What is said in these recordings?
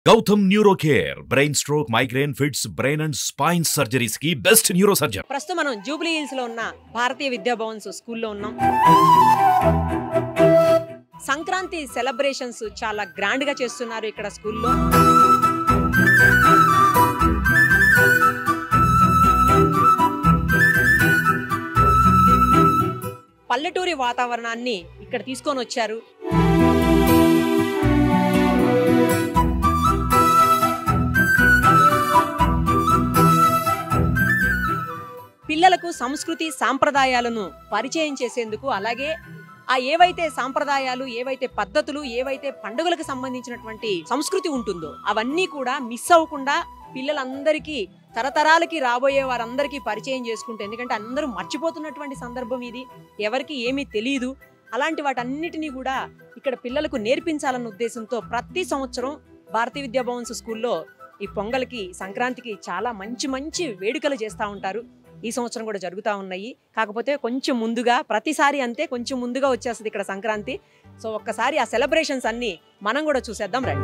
Gautam neuro care brain stroke migraine fits brain and spine surgeries కి best neuro surgeon. ప్రస్తుతం మనం Jubilee hills లో ఉన్న భారతీయ విద్యా భవన్స్ స్కూల్లో ఉన్నాం. సంక్రాంతి సెలబ్రేషన్స్ చాలా గ్రాండ్ గా చేస్తున్నారు ఇక్కడ స్కూల్లో. పల్లెటూరి వాతావరణాన్ని ఇక్కడ తీసుకొని వచ్చారు. పిల్లలకు సంస్కృతి సాంప్రదాయాలను పరిచయం చేసేందుకు, అలాగే ఆ ఏవైతే సాంప్రదాయాలు, ఏవైతే పద్ధతులు, ఏవైతే పండుగలకు సంబంధించినటువంటి సంస్కృతి ఉంటుందో అవన్నీ కూడా మిస్ అవ్వకుండా పిల్లలందరికీ, తరతరాలకి రాబోయే వారందరికీ పరిచయం చేసుకుంటూ, ఎందుకంటే అందరూ మర్చిపోతున్నటువంటి సందర్భం ఇది, ఎవరికి ఏమీ తెలియదు. అలాంటి వాటన్నిటినీ కూడా ఇక్కడ పిల్లలకు నేర్పించాలన్న ఉద్దేశంతో ప్రతి సంవత్సరం భారతీయ విద్యా భవన్స్ స్కూల్లో ఈ పొంగల్కి, సంక్రాంతికి చాలా మంచి మంచి వేడుకలు చేస్తూ ఉంటారు. ఈ సంవత్సరం కూడా జరుగుతూ ఉన్నాయి. కాకపోతే కొంచెం ముందుగా, ప్రతిసారి అంతే కొంచెం ముందుగా వచ్చేస్తుంది ఇక్కడ సంక్రాంతి. సో ఒక్కసారి ఆ సెలబ్రేషన్స్ అన్ని మనం కూడా చూసేద్దాం రండి.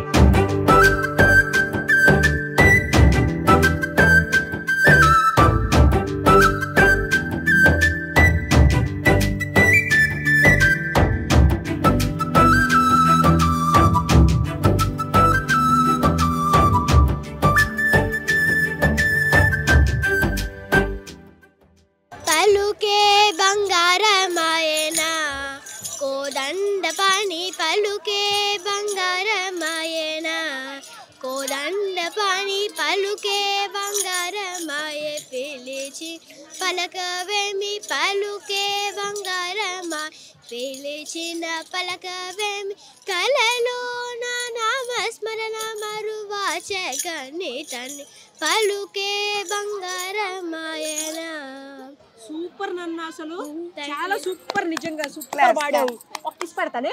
పలుకే బంగారమాయన కోదండ పని, పలుకే బంగారమాయన కోదండ పని, పలుకే బంగారమాయ పిలిచి పలకవేమి, పలుకే బంగారమా పిలిచిన పలకవేమి, కలలో నా నామస్మరణ మరువాచకని తన్ని, పలుకే బంగారమాయన. సూపర్ నన్ను, అసలు చాలా సూపర్, నిజంగా సూపర్ పాడావు. ఒక్కటి పెడతానే.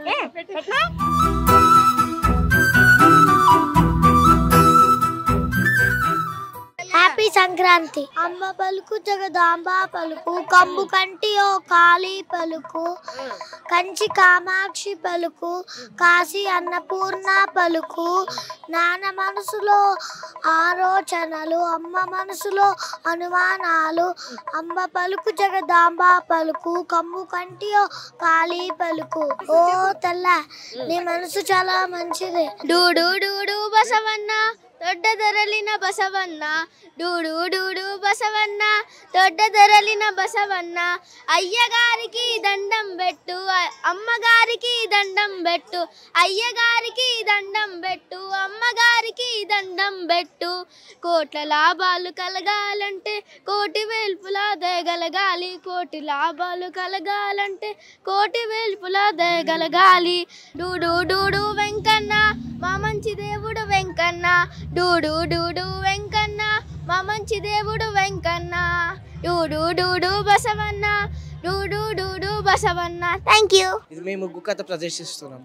హ్యాపీ సంక్రాంతి. అమ్మ పలుకు జగదాంబ పలుకు, కంబు కంటి ఓ కాళీ పలుకు, కంచి కామాక్షి పలుకు, కాశీ అన్నపూర్ణ పలుకు, నాన్న మనసులో ఆలోచనలు, అమ్మ మనసులో అనుమానాలు, అమ్మ పలుకు జగదాంబ పలుకు, కంబు కంటి ఓ కాళీ పలుకు. ఓ తల్ల, నీ మనసు చాలా మంచిది. డూడు డూడు బసవన్న దొడ్డ ధరలిన బసవన్న, డూడు డూడు బసవన్న దొడ్డ ధరలిన బసవన్న, అయ్యగారికి దండం పెట్టు, అమ్మగారికి దండం పెట్టు, అయ్యగారికి దండం పెట్టు, అమ్మగారికి దండం పెట్టు. కోట్ల లాభాలు కలగాలంటే కోటి వేల్పులా దయగలగాలి, కోటి లాభాలు కలగాలంటే కోటి వేల్పులా దయగలగాలి. డూడు డూడు వెంకన్న మా మంచి దేవుడు వెంకన్న, డూడు డూడు వెంకన్న మా మంచి దేవుడు వెంకన్న, డూడు డూడు బసవన్న, డూడు డూడు బసవన్న. Thank you. ఇది మేము ముగ్గు కథ ప్రదర్శిస్తున్నాం.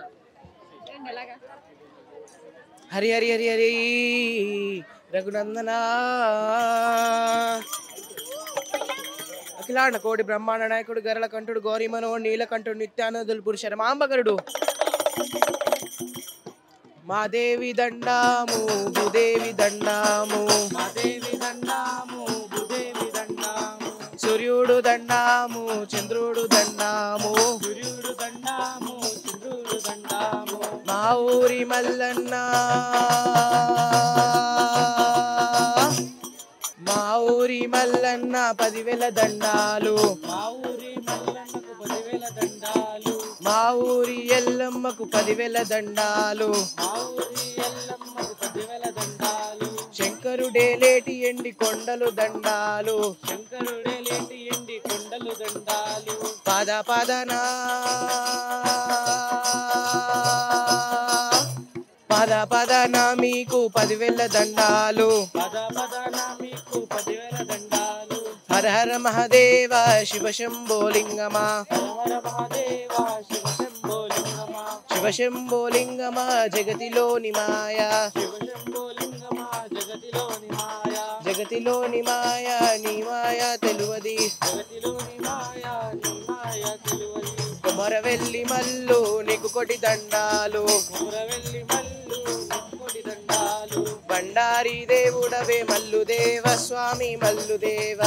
హరి హరి హరి హరి రఘునందన అఖిలాండ కోటి బ్రహ్మాండ నాయకుడు గరళ కంఠుడు గౌరీ మనోహర్ నీలకంఠుడు నిత్యానందులు పురుషర మాంబగరుడు. మాదేవి దండాము భూదేవి దండాము, మాదేవి దండాము భూదేవి దండాము, సూర్యుడు దండాము చంద్రుడు దండాము, సూర్యుడు దండాము చంద్రుడు దండాము, మా ఊరి మల్లన్న, మా ఊరి మల్లన్న 10,000 దండాలు, మా ఊరి మల్లన్నకు 10,000 దండాలు, మా ఊరి ఎల్లమ్మకు 10,000 దండాలు, మా ఊరి ఎల్లమ్మకు 10,000 దండాలు, శంకరుడే లేటి ఎండి కొండలు దండాలు, శంకరుడే లేటి ఎండి కొండలు దండాలు, పద పదనా పద పదన మీకు 10,000 దండాలు, పద పదన మీకు 10,000 దండాలు. హర హర మహదేవ శివ శంభోలింగమా, హర హర మహదేవ శివ శంభోలింగమా, శివ శంభోలింగమా జగతిలోని మాయా, శివ శంభోలింగమా జగతిలోని మాయా, జగతిలోని మాయా నీ మాయా తెలువది, జగతిలోని మాయా నీ మాయా తెలువది. మొరవెల్లి మల్లు నీకు కొటి దండాలు బండారి దేవుడవే మల్లుదేవ స్వామి మల్లుదేవా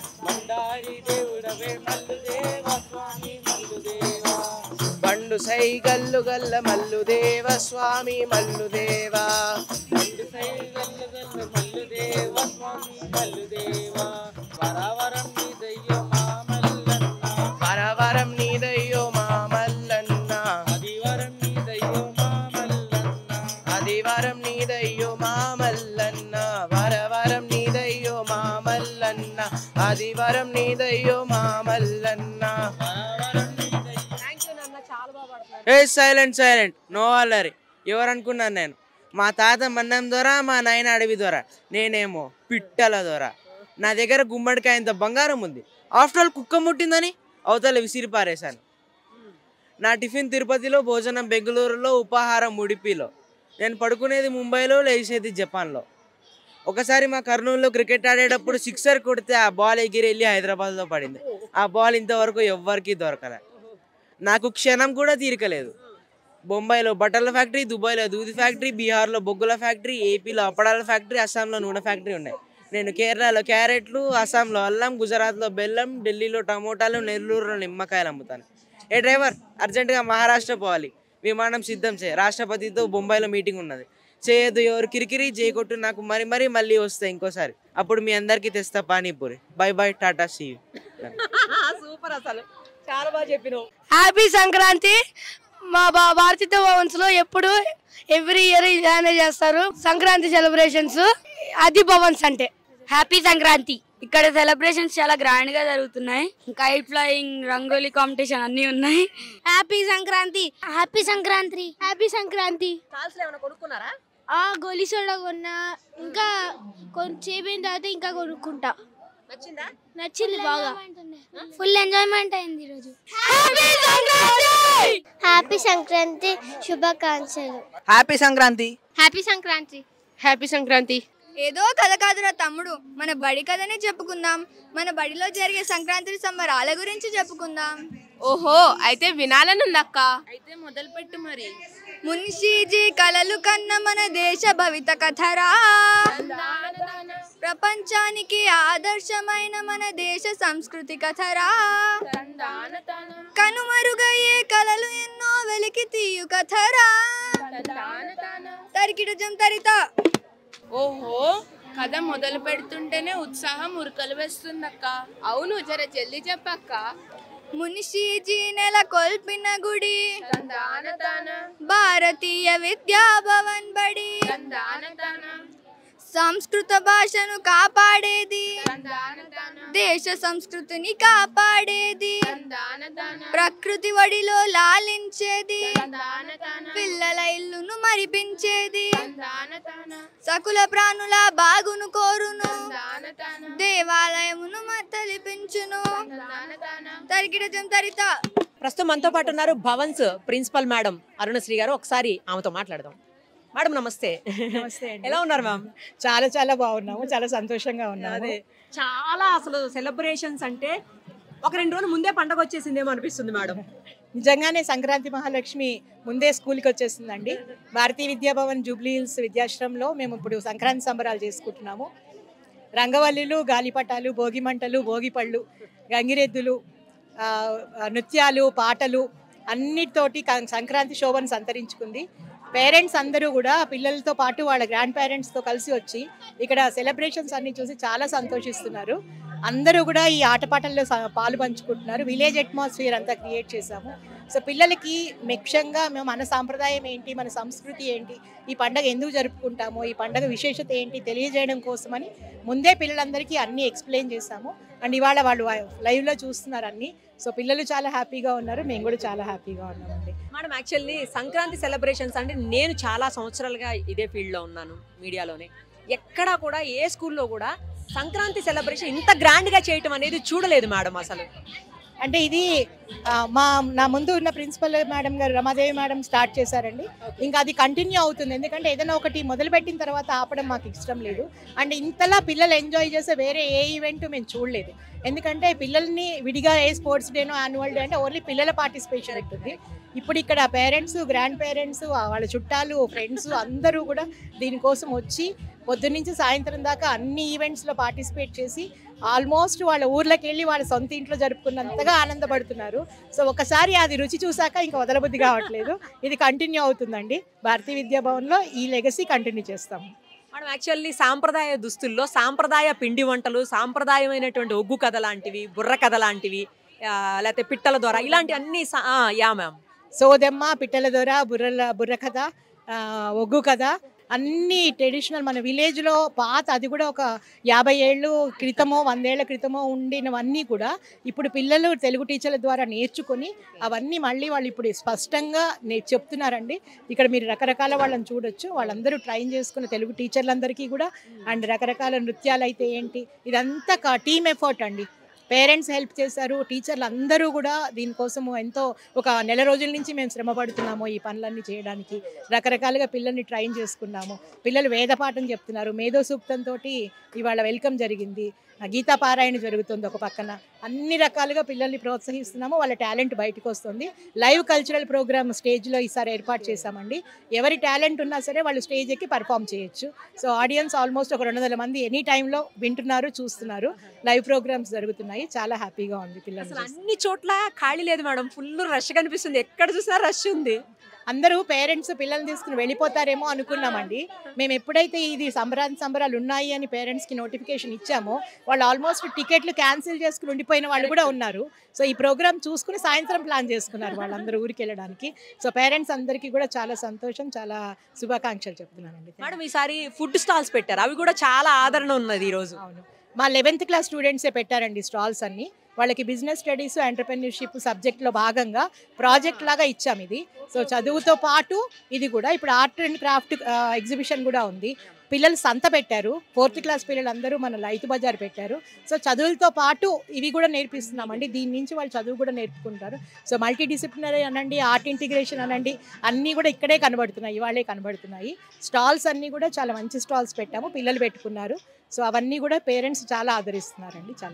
బండు సైగల్లు గల్ల మల్లుదేవ స్వామి మల్లుదేవా వరవరం నీదయ్యో మా మల్లన్న ఆదివారం నీదయ్యో మా మల్లన్న వరవరం నీదయ్యో మా మల్లన్న ఆదివారం నీదయ్యో మా మల్లన్న. ఏ సైలెంట్ నో అల్లరి. ఎవరు అనుకున్నాను నేను? మా తాత మన్నం ద్వారా, మా నాయన అడవి ద్వారా, నేనేమో పిట్టల ద్వారా. నా దగ్గర గుమ్మడికాయంత బంగారం ఉంది. ఆఫ్టర్ ఆల్ కుక్క ముట్టిందని అవతల విసిరి పారేశాను. నా టిఫిన్ తిరుపతిలో, భోజనం బెంగళూరులో, ఉపాహారం ఉడిపిలో. నేను పడుకునేది ముంబైలో, లేచేది జపాన్లో. ఒకసారి మా కర్నూలులో క్రికెట్ ఆడేటప్పుడు సిక్సర్ కొడితే ఆ బాల్ ఎగిరి వెళ్ళి హైదరాబాద్లో పడింది. ఆ బాల్ ఇంతవరకు ఎవ్వరికీ దొరకలే. నాకు క్షణం కూడా తీరికలేదు. బొంబాయిలో బట్టల ఫ్యాక్టరీ, దుబాయ్లో దూది ఫ్యాక్టరీ, బీహార్లో బొగ్గుల ఫ్యాక్టరీ, ఏపీలో అప్పడాల ఫ్యాక్టరీ, అస్సాంలో నూనె ఫ్యాక్టరీ ఉన్నాయి. నేను కేరళలో క్యారెట్లు, అస్సాంలో అల్లం, గుజరాత్లో బెల్లం, ఢిల్లీలో టమోటాలు, నెల్లూరులో నిమ్మకాయలు అమ్ముతాను. ఏ డ్రైవర్, అర్జెంటుగా మహారాష్ట్ర పోవాలి, విమానం సిద్ధం చేయ. రాష్ట్రపతితో బొంబాయిలో మీటింగ్ ఉన్నది. చేయొద్దు ఎవరు కిరికిరి, చేయకొట్టు, నాకు మళ్ళీ వస్తాయి ఇంకోసారి. అప్పుడు మీ అందరికీ తెస్తా panipuri. Bye bye, tata, see you. Super, అసలు చాలా బాగా చెప్పినావు. హ్యాపీ సంక్రాంతి. మా భారతీయ భవన్స్ లో ఎప్పుడు ఎవ్రీ ఇయర్ ఇలానే చేస్తారు సంక్రాంతి సెలబ్రేషన్స్. అది భవన్స్ అంటే హ్యాపీ సంక్రాంతి. ఇక్కడ సెలబ్రేషన్స్ చాలా గ్రాండ్ గా జరుగుతున్నాయి. కైట్ ఫ్లయింగ్, రంగోలీ కాంపిటీషన్ అన్ని ఉన్నాయి. Happy Sankranti. Happy Sankranti. Happy Sankranti. కాల్స్లో ఏమైనా కొనుక్కున్నారా? గోలీ సోడా కొన్నా, ఇంకా చేపోయిన తర్వాత ఇంకా కొనుక్కుంటా. నచ్చిందా? నచ్చింది బాగా. ఫుల్ ఎంజాయ్మెంట్ అయింది ఈరోజు. హ్యాపీ సంక్రాంతి శుభాకాంక్షలు. Happy Sankranti. Happy Sankranti. Happy Sankranti. ఏదో కథ కాదురా తమ్ముడు, మన బడి కథనే చెప్పుకుందాం. మన బడిలో జరిగే సంక్రాంతి సంబరాల గురించి చెప్పుకుందాం. ఓహో, అయితే వినాలనుందక్క. అయితే మొదలు పెట్టు మరి. మున్షీజీ కలలు కన్న మన దేశ భవిత కథరా, ప్రపంచానికి ఆదర్శమైన మన దేశ సంస్కృతి కథరా, కనుమరుగయ్యే కలలు ఎన్నో వెలికి తీయు కథరా, తరికిటజం తరిత. ఓహో, కథ మొదలు పెడుతుంటేనే ఉత్సాహం ఉరకలు వేస్తుందక్క. అవును, జర జల్దీ చెప్పక్క. మున్షీజీ నెలకొల్పిన గుడి భారతీయ విద్యా భవన్ బడి, సంస్కృత భాషను కాపాడేది, దేశ సంస్కృతిని కాపాడేది, ప్రకృతి ఒడిలో లాలించేది, పిల్లల ఇల్లును మరిపించేది, సకుల ప్రాణుల బాగును కోరును, దేవాలయమును తలిపించును. తరికిటజం తరిత. ప్రస్తుతం మనతో పాటు ఉన్నారు భవన్స్ ప్రిన్సిపల్ మేడం అరుణశ్రీ గారు. ఒకసారి ఆమెతో మాట్లాడదాం. మేడం నమస్తే. నమస్తే అండి. ఎలా ఉన్నారు మ్యామ్? చాలా బాగున్నాము, చాలా సంతోషంగా ఉన్నాము. అదే చాలా అసలు సెలబ్రేషన్స్ అంటే ఒక 2 రోజులు ముందే పండగ వచ్చేసిందేమో అనిపిస్తుంది మేడం. నిజంగానే సంక్రాంతి మహాలక్ష్మి ముందే స్కూల్కి వచ్చేసిందండి. భారతీయ విద్యాభవన్ జూబ్లీ హిల్స్ విద్యాశ్రమంలో మేము ఇప్పుడు సంక్రాంతి సంబరాలు చేసుకుంటున్నాము. రంగవల్లులు, గాలిపటాలు, భోగి మంటలు, భోగి పళ్ళు, గంగిరెద్దులు, నృత్యాలు, పాటలు అన్నిటితోటి సంక్రాంతి శోభను సంతరించుకుంది. పేరెంట్స్ అందరూ కూడా పిల్లలతో పాటు వాళ్ళ గ్రాండ్ పేరెంట్స్తో కలిసి వచ్చి ఇక్కడ సెలబ్రేషన్స్ అన్ని చూసి చాలా సంతోషిస్తున్నారు. అందరూ కూడా ఈ ఆటపాటల్లో పాలు పంచుకుంటున్నారు. విలేజ్ అట్మాస్ఫియర్ అంతా క్రియేట్ చేశాము. సో పిల్లలకి ముఖ్యంగా మేము మన సాంప్రదాయం ఏంటి, మన సంస్కృతి ఏంటి, ఈ పండుగ ఎందుకు జరుపుకుంటాము, ఈ పండుగ విశేషత ఏంటి తెలియజేయడం కోసమని ముందే పిల్లలందరికీ అన్నీ ఎక్స్ప్లెయిన్ చేశాము. అండ్ ఇవాళ వాళ్ళు లైవ్లో చూస్తున్నారు అన్నీ. సో పిల్లలు చాలా హ్యాపీగా ఉన్నారు, మేము కూడా చాలా హ్యాపీగా ఉన్నామండి. మేడం యాక్చువల్లీ సంక్రాంతి సెలబ్రేషన్స్ అంటే నేను చాలా సంవత్సరాలుగా ఇదే ఫీల్డ్లో ఉన్నాను, మీడియాలోనే. ఎక్కడా కూడా ఏ స్కూల్లో కూడా సంక్రాంతి సెలబ్రేషన్ ఇంత గ్రాండ్గా చేయటం అనేది చూడలేదు మేడం. అసలు అంటే ఇది నా ముందు ఉన్న ప్రిన్సిపల్ మేడం గారు రమాదేవి మేడం స్టార్ట్ చేశారండి. ఇంకా అది కంటిన్యూ అవుతుంది. ఎందుకంటే ఏదైనా ఒకటి మొదలుపెట్టిన తర్వాత ఆపడం మాకు ఇష్టం లేదు. అండ్ ఇంతలా పిల్లలు ఎంజాయ్ చేసే వేరే ఏ ఈవెంట్ మేము చూడలేదు. ఎందుకంటే పిల్లల్ని విడిగా ఏ స్పోర్ట్స్ డేనో యాన్యువల్ డే అంటే ఓన్లీ పిల్లల పార్టిసిపేషన్ ఉంటుంది. ఇప్పుడు ఇక్కడ పేరెంట్స్, గ్రాండ్ పేరెంట్స్, వాళ్ళ చుట్టాలు, ఫ్రెండ్స్ అందరూ కూడా దీనికోసం వచ్చి పొద్దున్నుంచి సాయంత్రం దాకా అన్ని ఈవెంట్స్లో పార్టిసిపేట్ చేసి ఆల్మోస్ట్ వాళ్ళ ఊర్లోకి వెళ్ళి వాళ్ళ సొంత ఇంట్లో జరుపుకున్నంతగా ఆనందపడుతున్నారు. సో ఒకసారి అది రుచి చూసాక ఇంకా వదలబుద్ధి కావట్లేదు. ఇది కంటిన్యూ అవుతుందండి. భారతీయ విద్యాభవన్లో ఈ లెగసీ కంటిన్యూ చేస్తాము. మనం యాక్చువల్లీ సాంప్రదాయ దుస్తుల్లో సాంప్రదాయ పిండి వంటలు, సాంప్రదాయమైనటువంటి ఒగ్గు కథ లాంటివి, బుర్ర కథ లాంటివి, లేకపోతే పిట్టల ద్వారా ఇలాంటి అన్ని యా మ్యామ్ సోదెమ్మ, పిట్టల దొర, బుర్ర కథ, ఒగ్గు కథ అన్నీ ట్రెడిషనల్ మన విలేజ్లో పాత, అది కూడా ఒక 50 ఏళ్ళు క్రితమో 100 ఏళ్ల క్రితమో ఉండినవన్నీ కూడా ఇప్పుడు పిల్లలు తెలుగు టీచర్ల ద్వారా నేర్చుకొని అవన్నీ మళ్ళీ వాళ్ళు ఇప్పుడు స్పష్టంగా చెప్తున్నారండి. ఇక్కడ మీరు రకరకాల వాళ్ళని చూడొచ్చు. వాళ్ళందరూ ట్రైన్ చేసుకున్న తెలుగు టీచర్లందరికీ కూడా అండ్ రకరకాల నృత్యాలు అయితే ఏంటి, ఇదంతా టీమ్ ఎఫర్ట్ అండి. పేరెంట్స్ హెల్ప్ చేశారు, టీచర్లు అందరూ కూడా దీనికోసము ఎంతో ఒక నెల రోజుల నుంచి మేము శ్రమ పడుతున్నాము ఈ పనులన్నీ చేయడానికి. రకరకాలుగా పిల్లల్ని ట్రైన్ చేసుకున్నాము. పిల్లలు వేదపాఠం చెప్తున్నారు. మేధో సూక్తంతో ఇవాళ వెల్కమ్ జరిగింది. గీతా పారాయణ జరుగుతుంది ఒక పక్కన. అన్ని రకాలుగా పిల్లల్ని ప్రోత్సహిస్తున్నాము. వాళ్ళ టాలెంట్ బయటకు వస్తుంది. లైవ్ కల్చరల్ ప్రోగ్రామ్ స్టేజ్లో ఈసారి ఏర్పాటు చేశామండి. ఎవరి టాలెంట్ ఉన్నా సరే వాళ్ళు స్టేజ్ ఎక్కి పర్ఫామ్ చేయొచ్చు. సో ఆడియన్స్ ఆల్మోస్ట్ ఒక 200 మంది ఎనీ టైంలో వింటున్నారు, చూస్తున్నారు. లైవ్ ప్రోగ్రామ్స్ జరుగుతున్నాయి. చాలా హ్యాపీగా ఉంది పిల్లలు. అన్ని చోట్ల ఖాళీ లేదు మేడం, ఫుల్ రష్ కనిపిస్తుంది. ఎక్కడ చూసినా రష్ ఉంది. అందరూ పేరెంట్స్ పిల్లల్ని తీసుకుని వెళ్ళిపోతారేమో అనుకున్నామండి. మేము ఎప్పుడైతే ఇది సంబరాలు ఉన్నాయి అని పేరెంట్స్కి నోటిఫికేషన్ ఇచ్చామో వాళ్ళు ఆల్మోస్ట్ టికెట్లు క్యాన్సిల్ చేసుకుని ఉండిపోయిన వాళ్ళు కూడా ఉన్నారు. సో ఈ ప్రోగ్రామ్ చూసుకుని సాయంత్రం ప్లాన్ చేసుకున్నారు వాళ్ళందరూ ఊరికి వెళ్ళడానికి. సో పేరెంట్స్ అందరికీ కూడా చాలా సంతోషం, చాలా శుభాకాంక్షలు చెప్తున్నానండి. మేడం ఈసారి ఫుడ్ స్టాల్స్ పెట్టారు, అవి కూడా చాలా ఆదరణ ఉన్నది ఈరోజు. అవును, మా 11th క్లాస్ స్టూడెంట్సే పెట్టారండి స్టాల్స్ అన్ని. వాళ్ళకి బిజినెస్ స్టడీస్, ఎంటర్‌ప్రెన్యూర్‌షిప్ సబ్జెక్ట్లో భాగంగా ప్రాజెక్ట్ లాగా ఇచ్చాం ఇది. సో చదువుతో పాటు ఇది కూడా ఇప్పుడు ఆర్ట్ అండ్ క్రాఫ్ట్ ఎగ్జిబిషన్ కూడా ఉంది. పిల్లలు సంత పెట్టారు. 4th క్లాస్ పిల్లలందరూ మన రైతు బజార్ పెట్టారు. సో చదువులతో పాటు ఇవి కూడా నేర్పిస్తున్నామండి. దీని నుంచి వాళ్ళు చదువు కూడా నేర్చుకుంటారు. సో మల్టీ డిసిప్లినరీ అనండి, ఆర్ట్ ఇంటిగ్రేషన్ అనండి, అన్నీ కూడా ఇక్కడే కనబడుతున్నాయి, ఇవాళే కనబడుతున్నాయి. స్టాల్స్ అన్నీ కూడా చాలా మంచి స్టాల్స్ పెట్టాము, పిల్లలు పెట్టుకున్నారు. సో అవన్నీ కూడా పేరెంట్స్ చాలా ఆదరిస్తున్నారండి. చాలా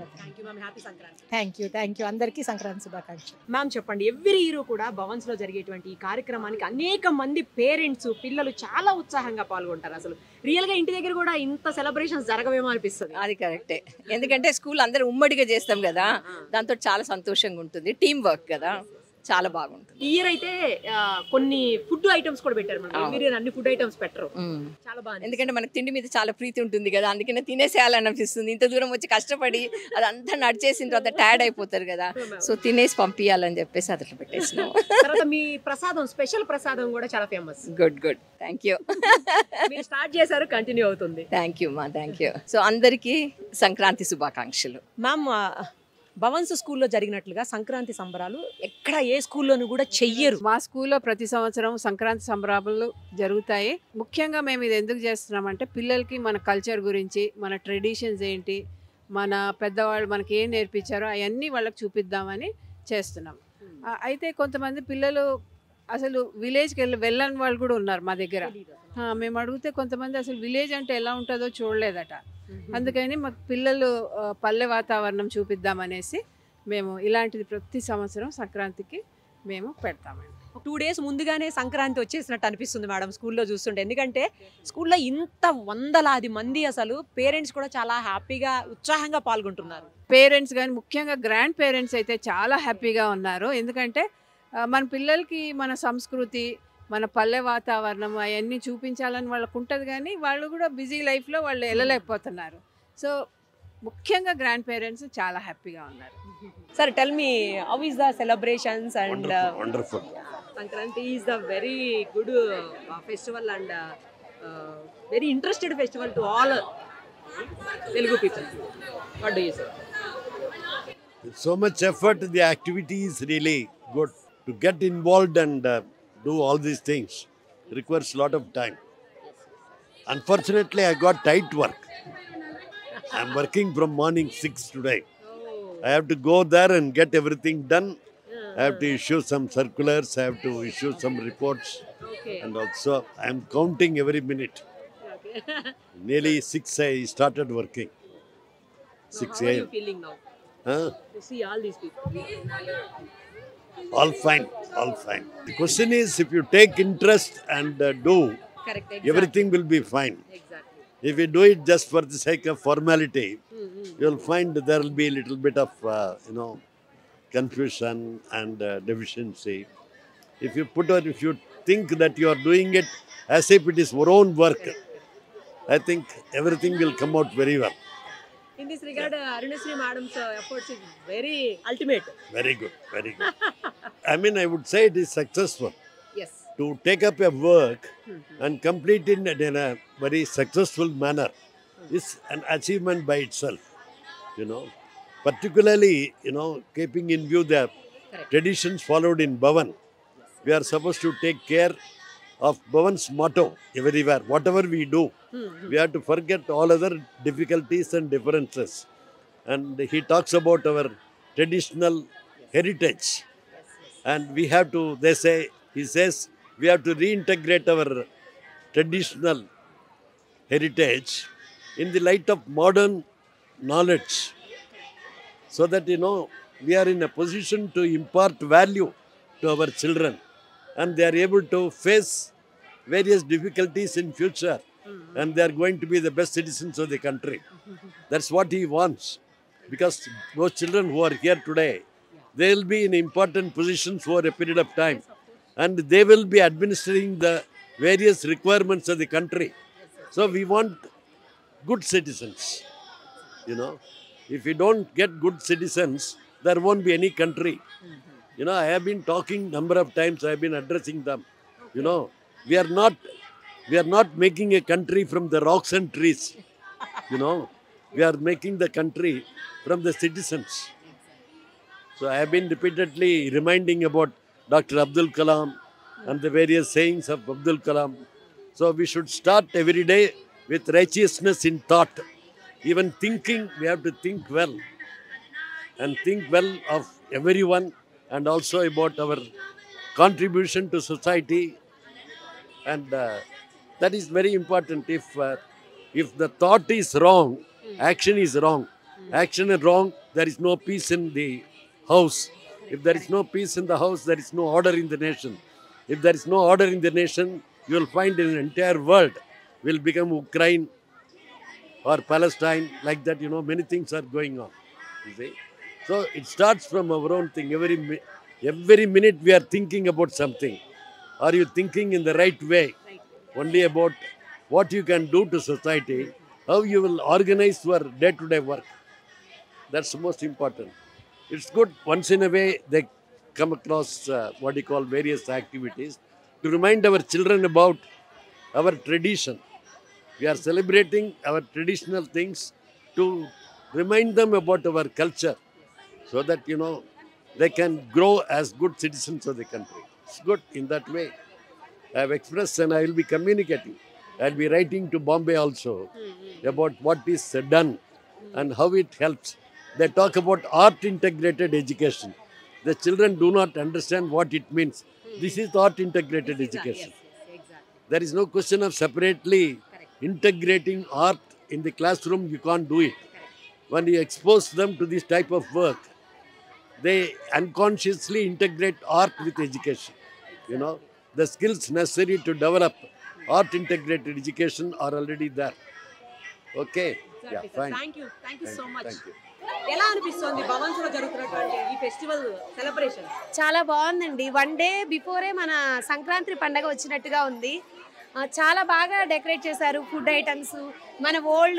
థ్యాంక్ యూ అందరికీ సంక్రాంతి శుభాకాంక్షలు. మ్యామ్ చెప్పండి, ఎవ్రీ ఇయర్ కూడా భవన్స్లో జరిగేటువంటి ఈ కార్యక్రమానికి అనేక మంది పేరెంట్స్, పిల్లలు చాలా ఉత్సాహంగా పాల్గొంటారు. అసలు రియల్గా ఇంటి దగ్గర కూడా ఇంత సెలబ్రేషన్స్ జరగవేమో అనిపిస్తుంది. అది కరెక్టే, ఎందుకంటే స్కూల్ అందరూ ఉమ్మడిగా చేస్తాం కదా, దాంతో చాలా సంతోషంగా ఉంటుంది. టీం వర్క్ కదా, చాలా బాగుంటుంది. ఈ ఇయర్ అయితే కొన్ని ఫుడ్ ఐటమ్స్ కూడా పెట్టారు. మీరు అన్ని ఫుడ్ ఐటమ్స్ పెట్టరు, చాలా బాగుంది. ఎందుకంటే మనకు తిండి మీద చాలా ప్రీతి ఉంటుంది కదా, అందుకనే తినేసేయాలని అనిపిస్తుంది. ఇంత దూరం వచ్చి కష్టపడి అదంతా నడిచేసిన తర్వాత టైర్డ్ అయిపోతారు కదా, సో తినేసి పంపించాలని చెప్పేసి అట్లా పెట్టేసినాం. తర్వాత మీ ప్రసాదం, స్పెషల్ ప్రసాదం కూడా చాలా ఫేమస్. Good thank you. మీరు స్టార్ట్ చేశారు, కంటిన్యూ అవుతుంది. Thank you. సో అందరికీ సంక్రాంతి శుభాకాంక్షలు. మ్యామ్, భవన్స్ స్కూల్లో జరిగినట్లుగా సంక్రాంతి సంబరాలు ఎక్కడ ఏ స్కూల్లోనూ కూడా చెయ్యరు. మా స్కూల్లో ప్రతి సంవత్సరం సంక్రాంతి సంబరాలు జరుగుతాయి. ముఖ్యంగా మేము ఇది ఎందుకు చేస్తున్నామంటే పిల్లలకి మన కల్చర్ గురించి, మన ట్రెడిషన్స్ ఏంటి, మన పెద్దవాళ్ళు మనకి ఏం నేర్పించారో అవన్నీ వాళ్ళకి చూపిద్దామని చేస్తున్నాం. అయితే కొంతమంది పిల్లలు అసలు విలేజ్కి వెళ్ళని వాళ్ళు కూడా ఉన్నారు మా దగ్గర. మేము అడిగితే కొంతమంది అసలు విలేజ్ అంటే ఎలా ఉంటుందో చూడలేదట. అందుకని మాకు పిల్లలు పల్లె వాతావరణం చూపిద్దామనేసి మేము ఇలాంటిది ప్రతి సంవత్సరం సంక్రాంతికి మేము పెడతామండి. 2 days ముందుగానే సంక్రాంతి వచ్చేసినట్టు అనిపిస్తుంది మేడం స్కూల్లో చూస్తుంటే. ఎందుకంటే స్కూల్లో ఇంత వందలాది మంది, అసలు పేరెంట్స్ కూడా చాలా హ్యాపీగా ఉత్సాహంగా పాల్గొంటున్నారు. పేరెంట్స్ కానీ ముఖ్యంగా గ్రాండ్ పేరెంట్స్ అయితే చాలా హ్యాపీగా ఉన్నారు. ఎందుకంటే మన పిల్లలకి మన సంస్కృతి, మన పల్లె వాతావరణం అవన్నీ చూపించాలని వాళ్ళకు ఉంటుంది, కానీ వాళ్ళు కూడా బిజీ లైఫ్లో వాళ్ళు వెళ్ళలేకపోతున్నారు. సో ముఖ్యంగా గ్రాండ్ పేరెంట్స్ చాలా హ్యాపీగా ఉన్నారు. Sir, tell me, how is the celebrations? And wonderful. Sankranti is the very good festival and very interested festival to all Telugu people. What do you say? With so much effort, the activity is really good. To get involved and do all these things requires a lot of time. Unfortunately, I got tight work. I'm working from morning 6 today. I have to go there and get everything done. I have to issue some circulars, I have to issue some reports. Okay. And also I am counting every minute. Okay. Nearly 6 I started working. So 6 how are you a.m. feeling now Huh? to see all these people? All fine, all fine. The question is, if you take interest and do, Correct. Exactly. everything will be fine. Exactly. If you do it just for the sake of formality, you'll find there will be a little bit of, confusion and deficiency. If you think that you are doing it as if it is your own work, I think everything will come out very well. In this regard, Arunasri Madam's efforts is very ultimate. Very good, very good. I mean, I would say it is successful. Yes. To take up a work and complete it in a very successful manner is an achievement by itself, Particularly, keeping in view the traditions followed in Bhavan. We are supposed to take care of Bhavan's motto everywhere. Whatever we do, we have to forget all other difficulties and differences. And he talks about our traditional heritage. And we have to, he says, we have to reintegrate our traditional heritage in the light of modern knowledge. So that, we are in a position to impart value to our children. And they are able to face various difficulties in future. And they are going to be the best citizens of the country. That's what he wants. Because those children who are here today, they will be in important positions for a period of time. And they will be administering the various requirements of the country. So we want good citizens, If we don't get good citizens, there won't be any country. I have been talking number of times, I have been addressing them. We are not making a country from the rocks and trees. We are making the country from the citizens. So I have been repeatedly reminding about Dr. Abdul Kalam and the various sayings of Abdul Kalam. So we should start every day with righteousness in thought. Even thinking, we have to think well. And think well of everyone and also about our contribution to society. And that is very important. If the thought is wrong, action is wrong. Action is wrong, there is no peace in the house. If there is no peace in the house, there is no order in the nation. If there is no order in the nation, you will find in the entire world will become Ukraine or Palestine, like that, many things are going on. You see? So it starts from our own thing. Every minute we are thinking about something. Are you thinking in the right way? Only about what you can do to society, how you will organize your day-to-day work. That's the most important. It's good once in a way they come across what you call various activities to remind our children about our tradition. We are celebrating our traditional things to remind them about our culture so that, they can grow as good citizens of the country. It's good in that way. I have expressed and I will be communicating. I will be writing to Bombay also about what is done and how it helps. They talk about art integrated education. The children do not understand what it means. This is art integrated education. There is no question of separately integrating art in the classroom. You can't do it. When you expose them to this type of work, they unconsciously integrate art with education. The skills necessary to develop art integrated education are already there. Okay? Yeah, fine. Thank you so much. Thank you. ఎలా అనిపిస్తుంది భవన్స్ లో జరుగుతున్నటువంటి ఈ festival celebration? చాలా బాగుందండి. 1 day before మన సంక్రాంతి పండగ వచ్చినట్టుగా ఉంది. చాలా బాగా డెకరేట్ చేశారు. ఫుడ్ ఐటమ్స్, మన ఓల్డ్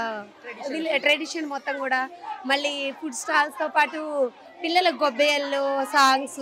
ట్రెడిషన్ మొత్తం కూడా, మళ్ళీ ఫుడ్ స్టాల్స్తో పాటు పిల్లల గొబ్బేళ్ళు, సాంగ్స్,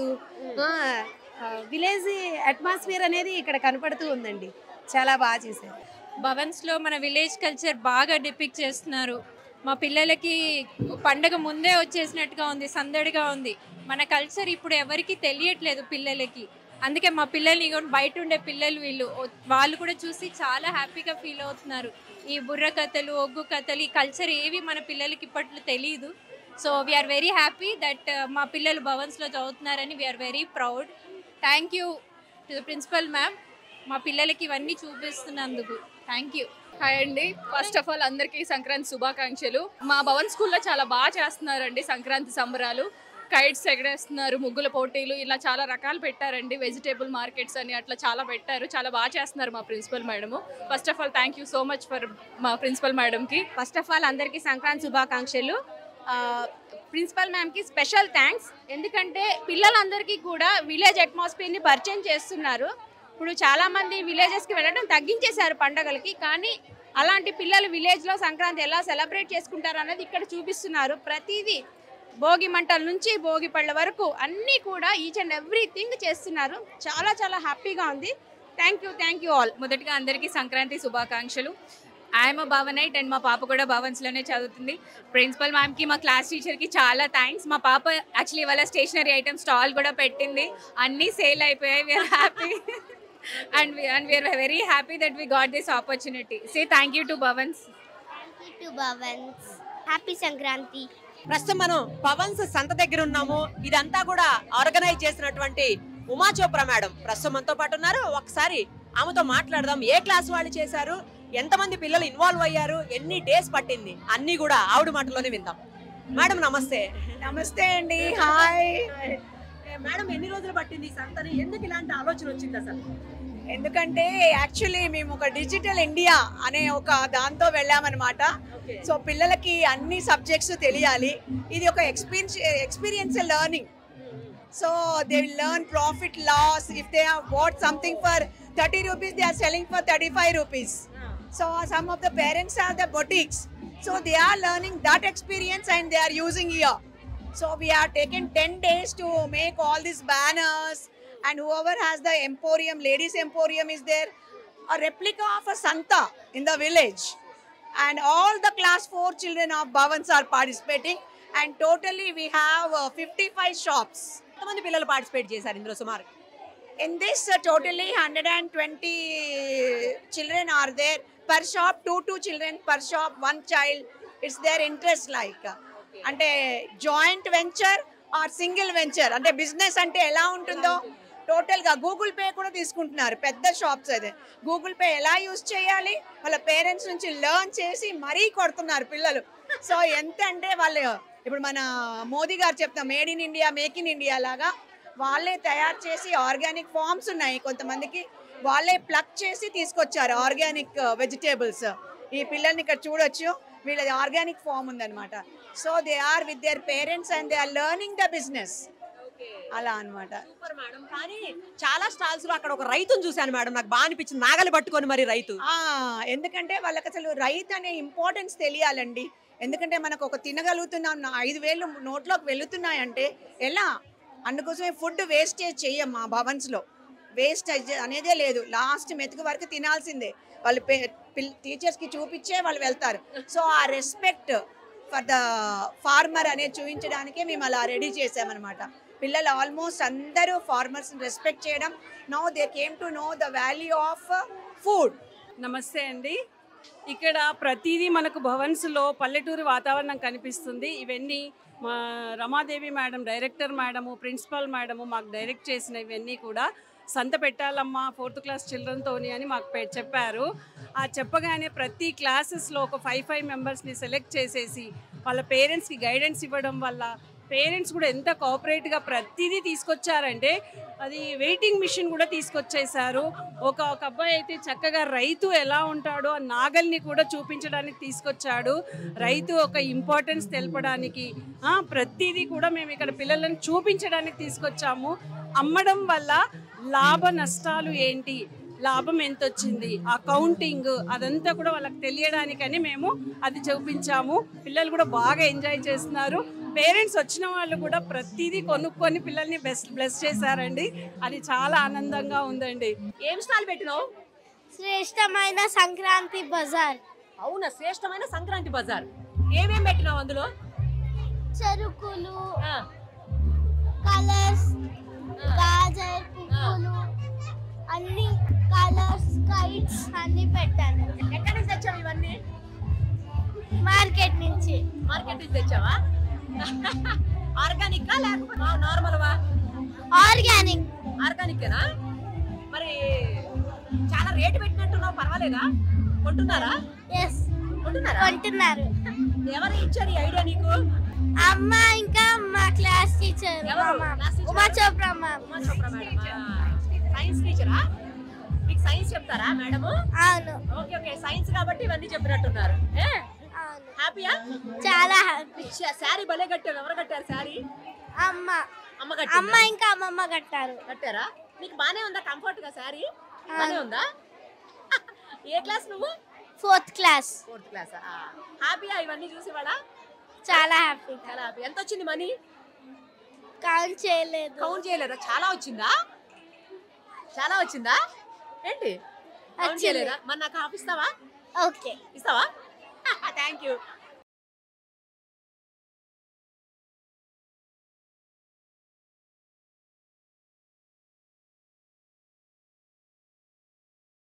విలేజ్ అట్మాస్ఫియర్ అనేది ఇక్కడ కనపడుతూ ఉందండి. చాలా బాగా చేశారు. భవన్స్లో మన విలేజ్ కల్చర్ బాగా డిపిక్ట్ చేస్తున్నారు. మా పిల్లలకి పండగ ముందే వచ్చేసినట్టుగా ఉంది, సందడిగా ఉంది. మన కల్చర్ ఇప్పుడు ఎవరికి తెలియట్లేదు పిల్లలకి. అందుకే మా పిల్లల్ని బయట ఉండే పిల్లలు వాళ్ళు కూడా చూసి చాలా హ్యాపీగా ఫీల్ అవుతున్నారు. ఈ బుర్ర కథలు, ఒగ్గు కథలు, ఈ కల్చర్ ఏవి మన పిల్లలకి ఇప్పట్లో తెలియదు. So we are very happy that మా పిల్లలు భవన్స్లో చదువుతున్నారని we are very proud. Thank you to the principal ma'am, మా పిల్లలకి ఇవన్నీ చూపిస్తున్నందుకు థ్యాంక్ యూ. హాయ్ అండి, ఫస్ట్ ఆఫ్ ఆల్ అందరికీ సంక్రాంతి శుభాకాంక్షలు. మా భవన్ స్కూల్లో చాలా బాగా చేస్తున్నారండి సంక్రాంతి సంబరాలు. కైట్స్ ఎగరేస్తున్నారు, ముగ్గుల పోటీలు, ఇలా చాలా రకాలు పెట్టారండి. వెజిటేబుల్ మార్కెట్స్ అని అట్లా చాలా పెట్టారు. చాలా బాగా చేస్తున్నారు మా principal madam. First of all thank you so much for మా ప్రిన్సిపల్ మేడంకి. ఫస్ట్ ఆఫ్ ఆల్ అందరికీ సంక్రాంతి శుభాకాంక్షలు. ప్రిన్సిపల్ మ్యామ్కి స్పెషల్ థ్యాంక్స్. ఎందుకంటే పిల్లలందరికీ కూడా విలేజ్ అట్మాస్ఫియర్ని పరిచయం చేస్తున్నారు. ఇప్పుడు చాలామంది విలేజెస్కి వెళ్ళడం తగ్గించేశారు పండగలకి, కానీ అలాంటి పిల్లలు విలేజ్లో సంక్రాంతి ఎలా సెలబ్రేట్ చేసుకుంటారు అనేది ఇక్కడ చూపిస్తున్నారు. ప్రతిదీ భోగి మంటల నుంచి భోగి పళ్ళ వరకు అన్నీ కూడా ఈచ్ అండ్ ఎవ్రీథింగ్ చేస్తున్నారు. చాలా చాలా హ్యాపీగా ఉంది. Thank you all. మొదటిగా అందరికీ సంక్రాంతి శుభాకాంక్షలు. ఐఎమ్ భవనైట్ అండ్ మా పాప కూడా భవన్స్లోనే చదువుతుంది. ప్రిన్సిపల్ మ్యామ్కి, మా క్లాస్ టీచర్కి చాలా థ్యాంక్స్. మా పాప యాక్చువల్లీ వాళ్ళ స్టేషనరీ ఐటమ్ స్టాల్ కూడా పెట్టింది, అన్నీ సేల్ అయిపోయాయి. We are happy and we are very happy that we got this opportunity. Say thank you to Bhavans. Thank you to Bhavans. Happy Sankranti. ప్రస్తుతం మనం పవన్స్ సంత దగ్గర ఉన్నాము. ఇదంతా కూడా ఆర్గనైజ్ చేసినటువంటి ఉమా చోప్రా మేడం ప్రస్తుతం మనతో పాటు ఉన్నారు. ఒకసారి ఆమెతో మాట్లాడదాం. ఏ క్లాస్ వాళ్ళు చేశారు, ఎంతమంది పిల్లలు ఇన్వాల్వ్ అయ్యారు, ఎన్ని డేస్ పట్టింది, అన్ని కూడా ఆవిడ మాటలోనే విందాం. మేడం నమస్తే. నమస్తే అండి. హాయ్ మేడం, ఎన్ని రోజులు పట్టింది సంతని? ఎందుకు ఇలాంటి ఆలోచన వచ్చింది అసలు? ఎందుకంటే యాక్చువల్లీ మేము ఒక డిజిటల్ ఇండియా అనే ఒక దాంతో వెళ్ళామన్నమాట. సో పిల్లలకి అన్ని సబ్జెక్ట్స్ తెలియాలి. ఇది ఒక experiential learning. So they will learn profit loss. If they have bought something for 30 rupees, they are selling for 35 rupees. So some of the parents have the boutiques. So they are learning that experience and they are using here. So we have taken 10 days to make all these banners, and whoever has the emporium, ladies emporium is there, a replica of a Santa in the village, and all the class 4 children of Bhavans are participating, and totally we have 55 shops. How many people participate చేశారు ఇందులో సుమారు? In this totally 120 children are there. Per shop 2 children per shop, 1 child. It's their interest like. అంటే joint venture or single venture, అంటే business అంటే ఎలా ఉంటుందో టోటల్గా Google pay కూడా తీసుకుంటున్నారు పెద్ద షాప్స్. అయితే గూగుల్ పే ఎలా యూజ్ చేయాలి వాళ్ళ పేరెంట్స్ నుంచి లెర్న్ చేసి మరీ కొడుతున్నారు పిల్లలు. సో ఎంత అంటే వాళ్ళు ఇప్పుడు మన మోదీ గారు చెప్తాం made in India, make in India లాగా వాళ్ళే తయారు చేసి ఆర్గానిక్ ఫార్మ్స్ ఉన్నాయి. కొంతమందికి వాళ్ళే ప్లక్ చేసి తీసుకొచ్చారు ఆర్గానిక్ వెజిటేబుల్స్. ఈ పిల్లల్ని ఇక్కడ చూడొచ్చు, వీళ్ళది ఆర్గానిక్ ఫార్మ్ ఉందన్నమాట. So they are with their parents and they are learning the business అలా అనమాట. Super madam. కానీ చాలా స్టాల్స్ లో అక్కడ ఒక రైతుని చూశాను మేడం, నాకు బాగా అనిపించింది. నాగలి పట్టుకొని మరి రైతు. ఎందుకంటే వాళ్ళకి అసలు రైతు అనే ఇంపార్టెన్స్ తెలియాలండి. ఎందుకంటే మనకు ఒక తినగలుగుతున్నాం, 5,000 నోట్లోకి వెళుతున్నాయంటే ఎలా, అందుకోసమే ఫుడ్ వేస్టేజ్ చెయ్యం మా భవన్స్లో. వేస్టేజ్ అనేదే లేదు, లాస్ట్ మెతుకు వరకు తినాల్సిందే. వాళ్ళు టీచర్స్కి చూపించే వాళ్ళు వెళ్తారు. సో ఆ రెస్పెక్ట్ ఫర్ ద ఫార్మర్ అనేది చూపించడానికే మేము అలా రెడీ చేసామన్నమాట. పిల్లలు ఆల్మోస్ట్ అందరూ ఫార్మర్స్ని రెస్పెక్ట్ చేయడం. Now they came to know the value of food. నమస్తే అండి. ఇక్కడ ప్రతిదీ మనకు భవన్స్లో పల్లెటూరు వాతావరణం కనిపిస్తుంది. ఇవన్నీ మా Ramadevi madam, director madam, principal madam మాకు డైరెక్ట్ చేసిన ఇవన్నీ కూడా సంత పెట్టాలమ్మా 4th క్లాస్ చిల్డ్రన్తోని అని మాకు చెప్పారు. ఆ చెప్పగానే ప్రతి క్లాసెస్లో ఒక 5 మెంబర్స్ని సెలెక్ట్ చేసేసి వాళ్ళ పేరెంట్స్కి గైడెన్స్ ఇవ్వడం వల్ల పేరెంట్స్ కూడా ఎంత కోఆపరేట్గా ప్రతిదీ తీసుకొచ్చారంటే అది వెయిటింగ్ మిషన్ కూడా తీసుకొచ్చేసారు. ఒక అబ్బాయి అయితే చక్కగా రైతు ఎలా ఉంటాడో ఆ నాగల్ని కూడా చూపించడానికి తీసుకొచ్చాడు. రైతు ఒక ఇంపార్టెన్స్ తెలపడానికి ప్రతిదీ కూడా మేము ఇక్కడ పిల్లలను చూపించడానికి తీసుకొచ్చాము. అమ్మడం వల్ల లాభ నష్టాలు ఏంటి, లాభం ఎంత వచ్చింది, ఆ కౌంటింగ్ అదంతా కూడా వాళ్ళకి తెలియడానికని మేము అది చూపించాము. పిల్లలు కూడా బాగా ఎంజాయ్ చేస్తున్నారు. పేరెంట్స్ వచ్చిన వాళ్ళు కూడా ప్రతిదీ కొనుక్కొని పిల్లల్ని బ్లెస్ చేశారండి. అది చాలా ఆనందంగా ఉందండి. ఏం స్టాల్ పెట్టినావు? శ్రేష్టమైన సంక్రాంతి బజార్. అవునా, శ్రేష్టమైన సంక్రాంతి బజార్. ఏమేం పెట్టినావు అందులో? చెరుకులు, కలర్స్, గాజర్, పువ్వులు, అన్ని కలర్స్, కైట్స్ అన్ని పెట్టాను. ఎక్కడి నుంచి తెచ్చావు ఇవన్నీ? మార్కెట్ నుంచి. మార్కెట్ నుంచి తెచ్చావా? ఆర్గానిక్ లేకపోతే నార్మల్వా? ఆర్గానిక్. ఆర్గానికేనా? మరి చాలా రేటు పెట్టినట్టున్నావు, పర్వాలేదా? కొంటున్నారా? ఎస్ కొంటున్నారా? కొంటున్నారు. ఎవరు ఇచ్చారు ఈ ఐడియా నీకు? అమ్మ ఇంకా మా class teacher Uma Chopra ma'am. Uma Chopra madam science టీచరా? మీకు సైన్స్ చెప్తారా మేడము? అవును. ఓకే ఓకే, సైన్స్ కాబట్టి ఇవన్నీ చెప్పినట్టున్నారు. హ్యాపీయా? చాలా హ్యాపీ. శారీ భలే కట్టారు. ఎవరు కట్టారు శారీ? అమ్మ. అమ్మ కట్టారు. అమ్మ ఇంకా అమ్మమ్మ కట్టారు. కట్టారా? నీకు బానే ఉందా? కంఫర్ట్ గా శారీ బానే ఉందా? ఏ క్లాస్ నువ్వు? 4th class. 4th class. హ్యాపీయా ఇవన్నీ చూసి వాళ్ళ? చాలా హ్యాపీ. చాలా హ్యాపీ. ఎంత వచ్చింది మనీ? కౌంట్ చేయలేదు. కౌంట్ చేయలేదా? చాలా వచ్చిందా? చాలా వచ్చిందా? ఏంటి కౌంట్ చేయలేదా? మరి నాకు హాఫ్ ఇస్తావా? ఓకే ఇస్తావా? Thank you.